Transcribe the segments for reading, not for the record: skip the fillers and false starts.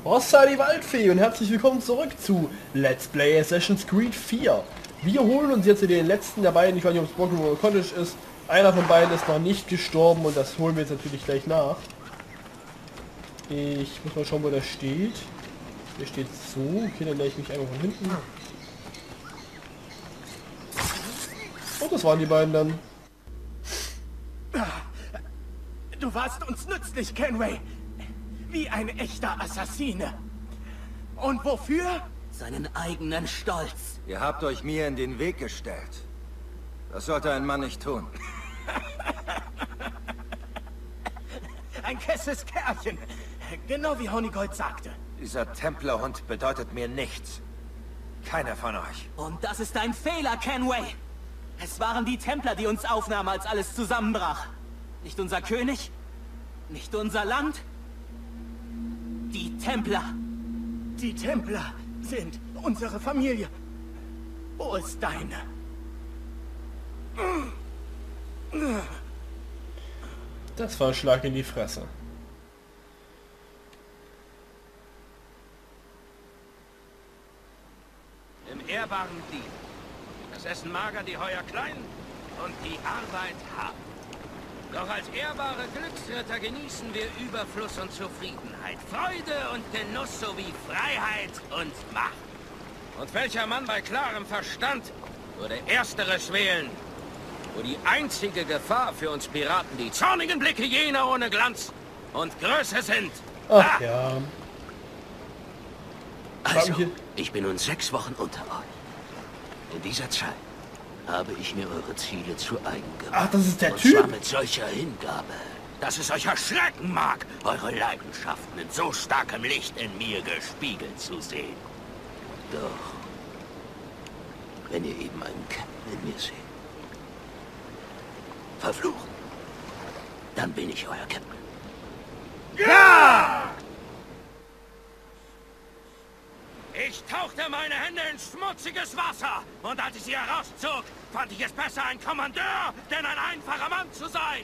Hossa die Waldfee und herzlich willkommen zurück zu Let's Play Assassin's Creed 4. Wir holen uns jetzt den letzten der beiden, ich weiß nicht ob es Broken oder Cottage ist. Einer von beiden ist noch nicht gestorben und das holen wir jetzt natürlich gleich nach. Ich muss mal schauen, wo der steht. Der steht so. Okay, dann lege ich mich einmal von hinten. Und das waren die beiden dann. Du warst uns nützlich, Kenway. Wie ein echter Assassine. Und wofür? Seinen eigenen Stolz. Ihr habt euch mir in den Weg gestellt. Das sollte ein Mann nicht tun. Ein kesses Kerlchen. Genau wie Honigold sagte. Dieser Templerhund bedeutet mir nichts. Keiner von euch. Und das ist ein Fehler, Kenway. Es waren die Templer, die uns aufnahmen, als alles zusammenbrach. Nicht unser König, nicht unser Land. Die Templer. Die Templer sind unsere Familie. Wo ist deine? Das war ein Schlag in die Fresse. Im ehrbaren Dienst. Das Essen mager, die Heuer klein und die Arbeit hart. Doch als ehrbare Glücksritter genießen wir Überfluss und Zufriedenheit, Freude und Genuss sowie Freiheit und Macht. Und welcher Mann bei klarem Verstand würde Ersteres wählen, wo die einzige Gefahr für uns Piraten die zornigen Blicke jener ohne Glanz und Größe sind. Ach ja. Also, ich bin nun 6 Wochen unter euch. In dieser Zeit habe ich mir eure Ziele zu eigen gemacht. Ach, das ist der und Typ? zwar mit solcher Hingabe, dass es euch erschrecken mag, eure Leidenschaften in so starkem Licht in mir gespiegelt zu sehen. Doch, wenn ihr eben einen Captain in mir seht, verfluchen, dann bin ich euer Captain. Ja! Ich tauchte meine Hände in schmutziges Wasser und als ich sie herauszog, fand ich es besser, ein Kommandeur, denn ein einfacher Mann zu sein.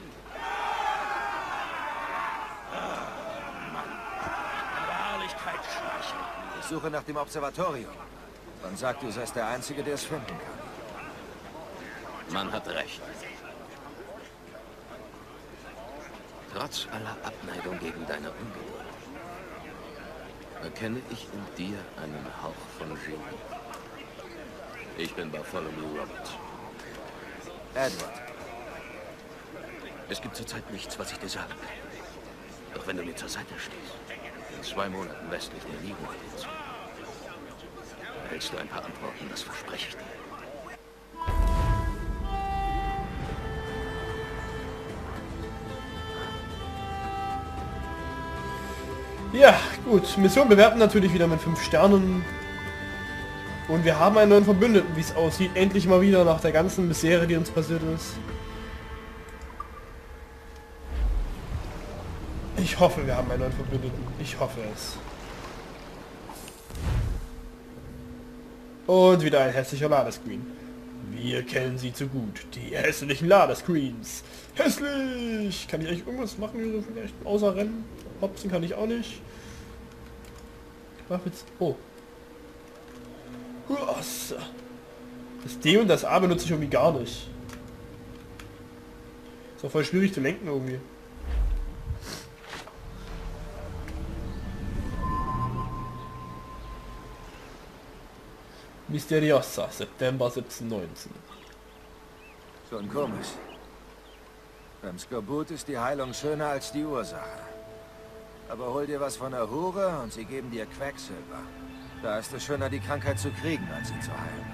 Mann, Beharrlichkeit schmeichelt. Ich suche nach dem Observatorium. Man sagt, du seist der Einzige, der es finden kann. Man hat recht. Trotz aller Abneigung gegen deine Ungeduld erkenne ich in dir einen Hauch von Genie. Ich bin Bartholomew Roberts. Edward. Es gibt zurzeit nichts, was ich dir sagen kann. Doch wenn du mir zur Seite stehst, in 2 Monaten westlich der Ligo-Insel, erhältst du ein paar Antworten, das verspreche ich dir. Ja, gut. Mission bewerten natürlich wieder mit 5 Sternen. Und wir haben einen neuen Verbündeten, wie es aussieht. Endlich mal wieder nach der ganzen Misere, die uns passiert ist. Ich hoffe, wir haben einen neuen Verbündeten. Ich hoffe es. Und wieder ein hässlicher Ladescreen. Wir kennen sie zu gut. Die hässlichen Ladescreens. Hässlich! Kann ich eigentlich irgendwas machen hier so vielleicht? Außer Rennen? Hopsen kann ich auch nicht. Ich mach jetzt... Oh. Das D und das A benutze ich irgendwie gar nicht. Ist auch voll schwierig zu lenken irgendwie. Misteriosa, September 1719. Schon komisch. Beim Skorbut ist die Heilung schöner als die Ursache. Aber hol dir was von der Hure und sie geben dir Quecksilber. Da ist es schöner, die Krankheit zu kriegen, als sie zu heilen.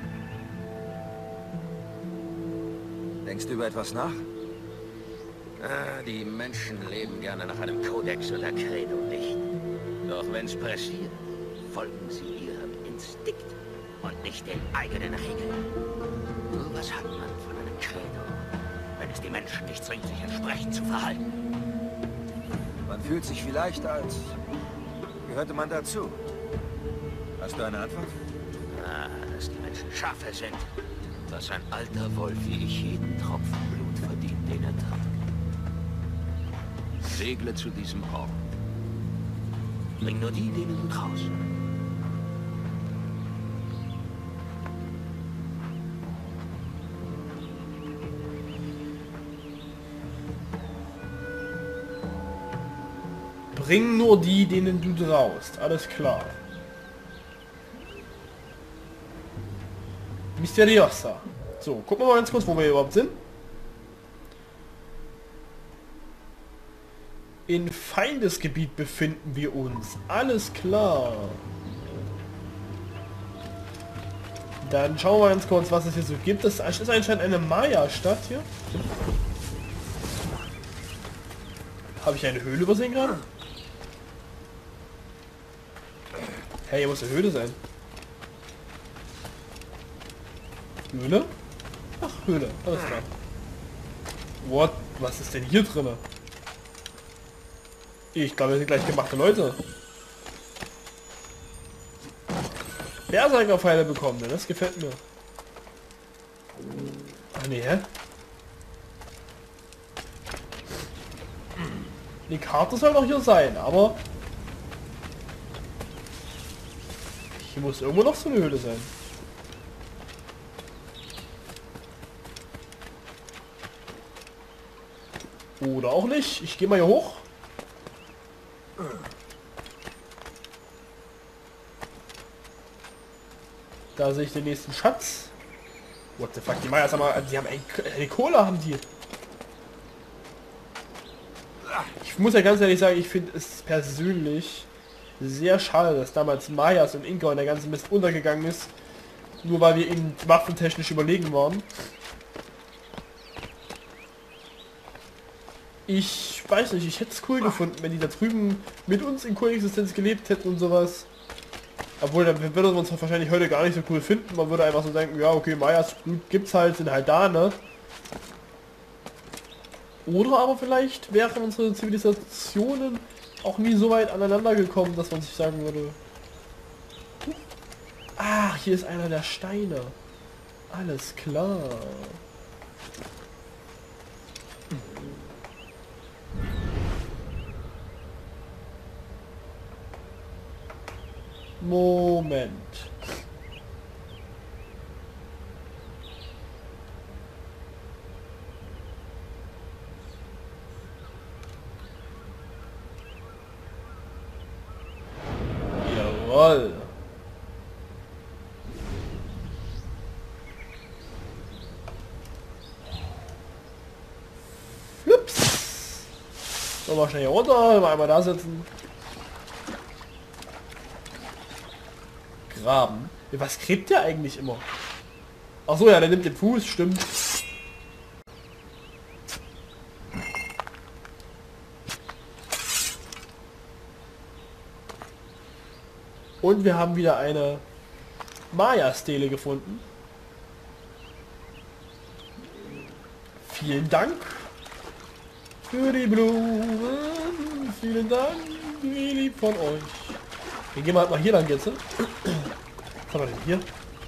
Denkst du über etwas nach? Die Menschen leben gerne nach einem Kodex oder Credo nicht. Doch wenn's pressiert, folgen sie ihrem Instinkt und nicht den eigenen Regeln. Nur was hat man von einem Credo, wenn es die Menschen nicht zwingt, sich entsprechend zu verhalten? Man fühlt sich vielleicht, als gehörte man dazu. Hast du eine Antwort? Dass die Menschen Schafe sind. Dass ein alter Wolf wie ich jeden Tropfen Blut verdient, den er trank. Segle zu diesem Ort. Bring nur die, denen du traust. Bring nur die, denen du traust. Alles klar. Misteriosa. So, gucken wir mal ganz kurz, wo wir hier überhaupt sind. In Feindesgebiet befinden wir uns. Alles klar. Dann schauen wir ganz kurz, was es hier so gibt. Das ist anscheinend eine Maya-Stadt hier. Habe ich eine Höhle übersehen gerade? Hey, hier muss eine Höhle sein. Höhle? Ach, Höhle. Alles klar. What? Was ist denn hier drin? Ich glaube, wir sind gleich gemachte Leute. Berserkerpfeile bekommen, das gefällt mir. Ach nee, hä? Die Karte soll doch hier sein, aber... Hier muss irgendwo noch so eine Höhle sein. Oder auch nicht. Ich gehe mal hier hoch. Da sehe ich den nächsten Schatz. What the fuck, die Mayas haben, die haben eine Kohle, haben die. Ich muss ja ganz ehrlich sagen, ich finde es persönlich sehr schade, dass damals Mayas und Inka und der ganze Mist untergegangen ist. Nur weil wir ihnen waffentechnisch überlegen waren. Ich weiß nicht, ich hätte es cool gefunden, wenn die da drüben mit uns in Koexistenz gelebt hätten und sowas. Obwohl, dann würden wir uns wahrscheinlich heute gar nicht so cool finden. Man würde einfach so denken, ja okay, Mayas gibt's halt, sind halt da, ne? Oder aber vielleicht wären unsere Zivilisationen auch nie so weit aneinander gekommen, dass man sich sagen würde... Ach, hier ist einer der Steine. Alles klar. Moment. Jawohl. Flips. So, mal schnell hier runter, mal einmal da sitzen. Graben. Was gräbt der eigentlich immer? Ach so, ja, der nimmt den Fuß, stimmt. Und wir haben wieder eine Maya-Stele gefunden. Vielen Dank für die Blumen. Vielen Dank, wie lieb von euch. Dann gehen wir halt mal hier lang jetzt. Was haben wir denn hier?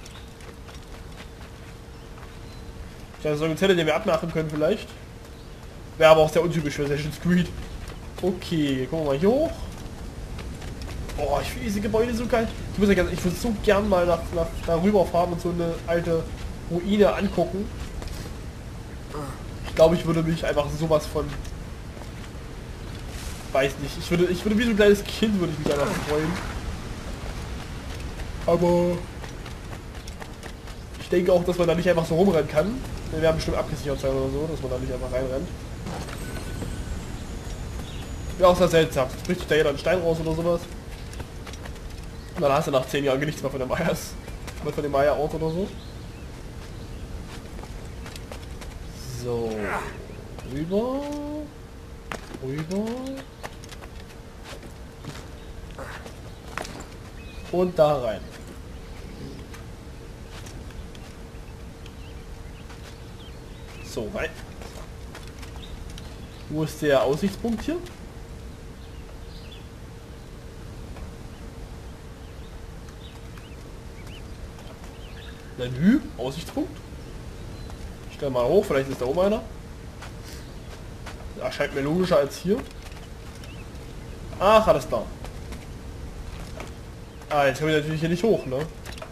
Das ist so eine Zelle, die wir abmachen können vielleicht. Wäre aber auch sehr untypisch für Assassin's Creed. Okay, gucken wir mal hier hoch. Oh, ich finde diese Gebäude so geil. Ich würde so gern mal darüber fahren und so eine alte Ruine angucken. Ich glaube, ich würde mich einfach sowas von... Weiß nicht, ich würde wie so ein kleines Kind würde ich mich einfach freuen. Aber ich denke auch, dass man da nicht einfach so rumrennen kann. Wir haben bestimmt abgesichert sein oder so, dass man da nicht einfach reinrennt. Wäre auch sehr seltsam. Jetzt bricht sich da jeder einen Stein raus oder sowas. Und dann hast du nach 10 Jahren nichts mehr von den Mayas. Von dem Maya-Ort oder so. So. Rüber. Rüber. Und da rein. So, rein. Wo ist der Aussichtspunkt hier? Menü, Aussichtspunkt. Ich stelle mal hoch, vielleicht ist da oben einer. Erscheint mir logischer als hier. Ach, alles da. Ah, jetzt kommen wir natürlich hier nicht hoch, ne?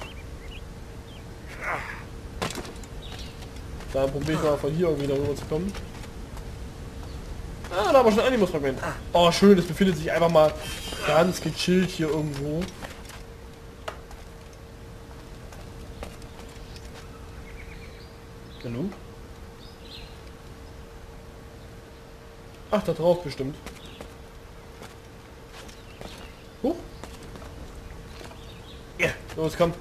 Dann probiere ich mal von hier irgendwie darüber zu kommen. Ah, da haben wir schon ein Animus-Fragment. Oh, schön, es befindet sich einfach mal ganz gechillt hier irgendwo. Hallo? Ach, da drauf bestimmt. Huch. Ja, los, komm.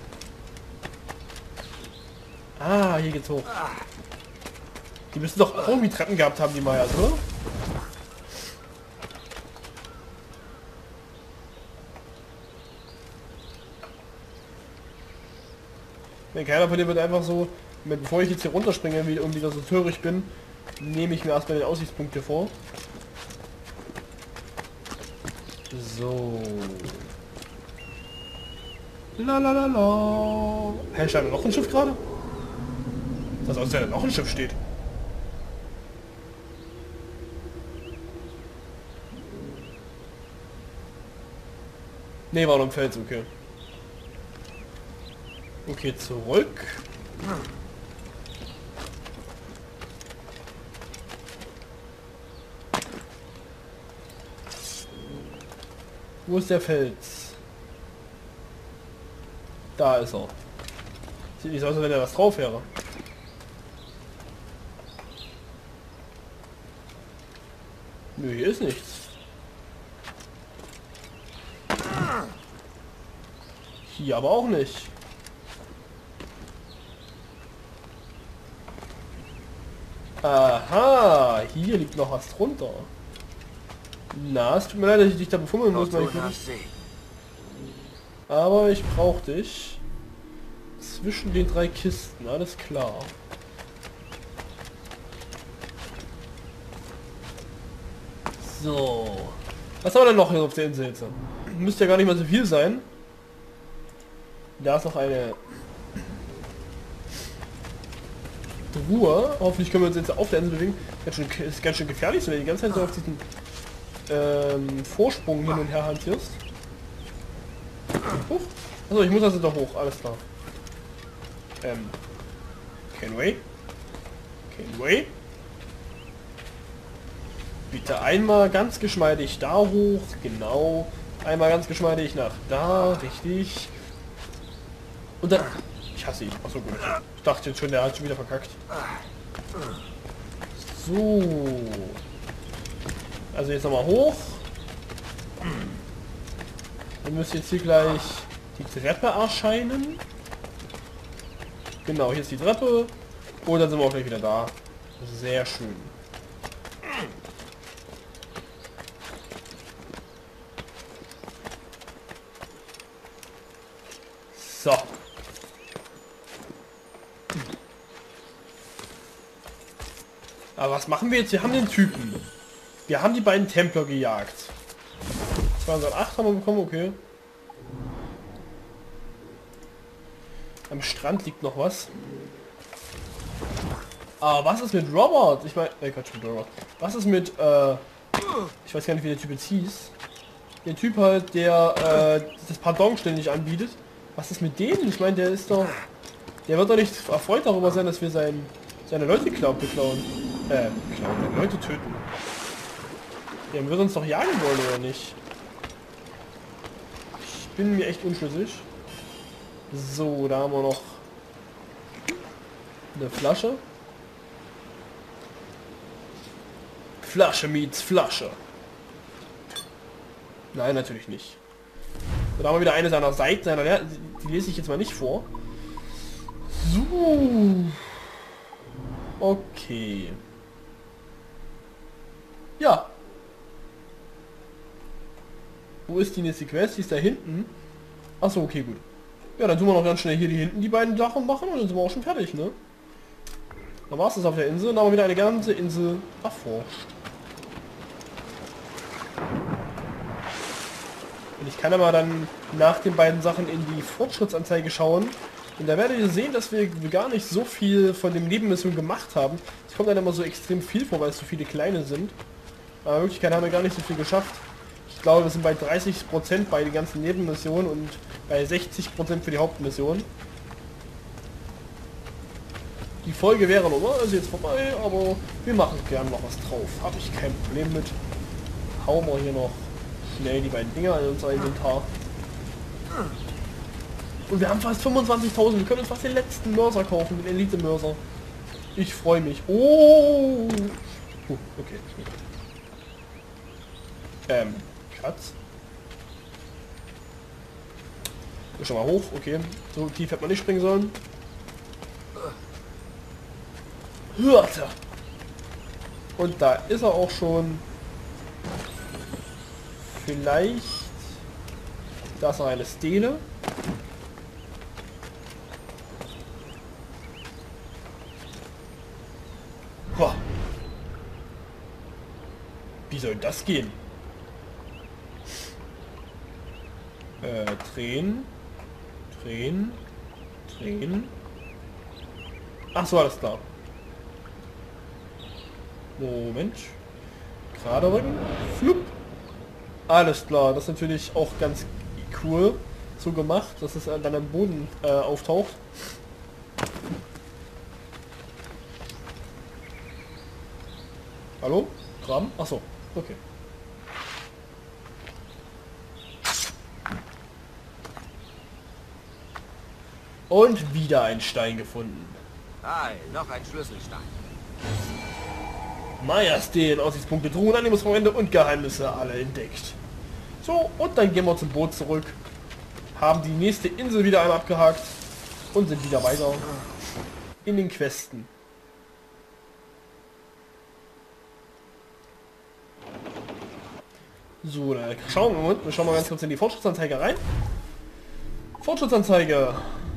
Ah, hier geht's hoch. Die müssen doch auch irgendwie Treppen gehabt haben, die Mayas, oder? Wenn keiner von denen wird einfach so, bevor ich jetzt hier runterspringe, wie irgendwie da so töricht bin, nehme ich mir erstmal den Aussichtspunkt hier vor. So. Lalalala. Hä, steht da noch ein Schiff gerade? Das aus, dass da noch ein Schiff steht. Ne, war noch im Fels, okay. Okay, zurück. Wo ist der Fels? Da ist er. Sieht nicht so aus, als wenn da was drauf wäre. Nö, hier ist nichts. Hier aber auch nicht. Aha, hier liegt noch was drunter. Na, es tut mir leid, dass ich dich da befummeln muss, mein Kind. Aber ich brauche dich zwischen den 3 Kisten, alles klar. So. Was haben wir denn noch hier auf der Insel jetzt? Müsste ja gar nicht mal so viel sein. Da ist noch eine Truhe. Hoffentlich können wir uns jetzt auf der Insel bewegen. Ist ganz schön gefährlich, wenn du die ganze Zeit so auf diesen Vorsprung hin und her hantierst. Also ich muss also doch hoch, alles klar. Kenway? Kenway? Bitte einmal ganz geschmeidig da hoch, genau. Einmal ganz geschmeidig nach da, richtig. Und dann... Ich hasse ihn. Achso, gut. Ich dachte jetzt schon, der hat schon wieder verkackt. So. Also jetzt nochmal hoch. Dann müsste jetzt hier gleich die Treppe erscheinen. Genau, hier ist die Treppe. Und dann sind wir auch gleich wieder da. Sehr schön. So. Aber was machen wir jetzt? Wir haben den Typen. Wir haben die beiden Templer gejagt. 208 haben wir bekommen, okay. Am Strand liegt noch was. Aber was ist mit Robert? Ich meine, Quatsch, mit Robert. Was ist mit, ich weiß gar nicht, wie der Typ jetzt hieß. Der Typ halt, der das Pardon ständig anbietet. Was ist mit dem? Ich meine, der ist doch... Der wird doch nicht erfreut darüber sein, dass wir seine Leute beklauen. Seine Leute töten. Der wird uns doch jagen wollen, oder nicht? Ich bin mir echt unschlüssig. So, da haben wir noch eine Flasche. Flasche meets Flasche. Nein, natürlich nicht. So, da haben wir wieder eine seiner Seiten, die lese ich jetzt mal nicht vor. So. Okay. Ja. Wo ist die nächste Quest? Die ist da hinten. Achso, okay, gut. Ja, dann tun wir noch ganz schnell hier die hinten die beiden Sachen machen und dann sind wir auch schon fertig, ne? Dann war es das auf der Insel und dann haben wir wieder eine ganze Insel erforscht. Und ich kann aber dann nach den beiden Sachen in die Fortschrittsanzeige schauen. Und da werdet ihr sehen, dass wir gar nicht so viel von dem Nebenmission gemacht haben. Es kommt dann immer so extrem viel vor, weil es so viele kleine sind. Aber in Wirklichkeit haben wir gar nicht so viel geschafft. Ich Ich glaube, wir sind bei 30% bei den ganzen Nebenmissionen und bei 60% für die Hauptmission. Die Folge wäre normal, ist jetzt vorbei, aber wir machen gerne noch was drauf. Habe ich kein Problem mit. Hauen wir hier noch schnell die beiden Dinger in unser Inventar. Und wir haben fast 25.000. Wir können uns fast den letzten Mörser kaufen, den Elite-Mörser. Ich freue mich. Oh! Okay. Schatz. Schon mal hoch, okay. So tief hätte man nicht springen sollen. Hörte. Und da ist er auch schon. Vielleicht. Da ist noch eine Stele. Boah. Wie soll das gehen? Drehen. Ach so, alles klar. Moment. Gerade rücken. Flupp. Alles klar, das ist natürlich auch ganz cool so gemacht, dass es dann am Boden auftaucht. Hallo? Kram? Ach so, okay. Und wieder ein Stein gefunden. Hi, noch ein Schlüsselstein. Majestäten, Aussichtspunkte, Truhen, Animusmomente und Geheimnisse alle entdeckt. So, und dann gehen wir zum Boot zurück. Haben die nächste Insel wieder einmal abgehakt. Und sind wieder weiter in den Questen. So, da schauen wir mal ganz kurz in die Fortschrittsanzeige rein. Fortschrittsanzeige.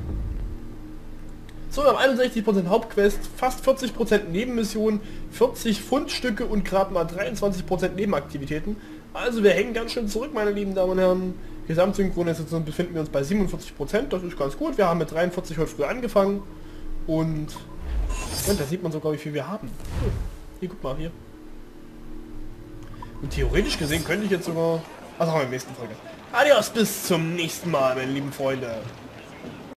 So, wir haben 61% Hauptquest, fast 40% Nebenmissionen, 40 Fundstücke und gerade mal 23% Nebenaktivitäten. Also wir hängen ganz schön zurück, meine lieben Damen und Herren. Gesamtsynchronisation befinden wir uns bei 47%, das ist ganz gut. Wir haben mit 43 heute früh angefangen. Und da sieht man sogar, wie viel wir haben. Hier, guck mal, hier. Und theoretisch gesehen könnte ich jetzt sogar... Also haben wir in der nächsten Folge. Adios, bis zum nächsten Mal, meine lieben Freunde.